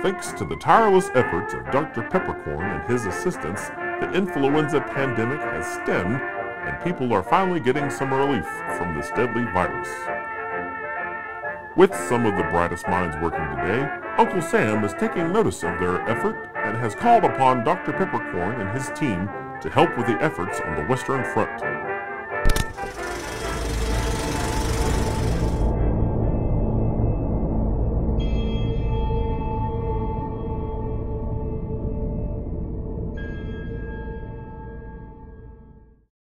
Thanks to the tireless efforts of Dr. Peppercorn and his assistants, the influenza pandemic has stemmed, and people are finally getting some relief from this deadly virus. With some of the brightest minds working today, Uncle Sam is taking notice of their effort and has called upon Dr. Peppercorn and his team to help with the efforts on the Western Front.